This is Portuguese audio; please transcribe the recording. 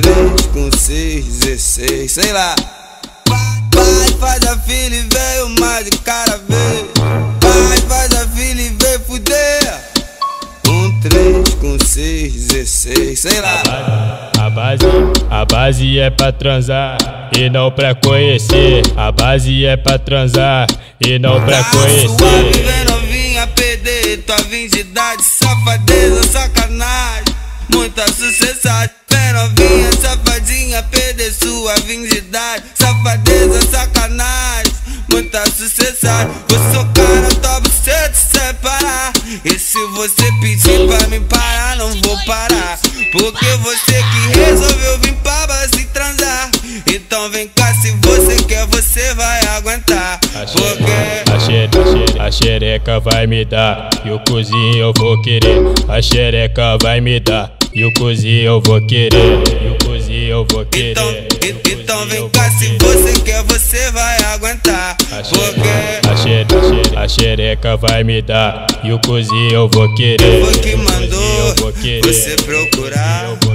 3 com 6, 16, sei lá. Pai, faz a filha e veio mais de cara vez. Pai, faz a filha e veio fuder. 3 com 6, 16, sei lá. A base é pra transar e não pra conhecer. A base é pra transar e não pra conhecer. Suave, vem novinha, PD, tua virgindade, safadeza, sacanagem, muita sucessagem. Vem novinha, safadinha, PD, sua virgindade, safadeza, sacanagem, muita sucessagem. Vou socar na tua buceta sem parar. E se você pedir pra me parar, não vou parar, porque você que resolveu vir pra base transar. Então vem cá, se você quer, você vai aguentar. Porque a xereca vai me dar e o cozinho eu vou querer. A xereca vai me dar e o cozinho eu vou querer. E o cozinho eu vou querer. Então vem cá, se você quer, você vai aguentar. Porque a xereca vai me dar e o cozinho eu vou querer. foi que mandou você procurar.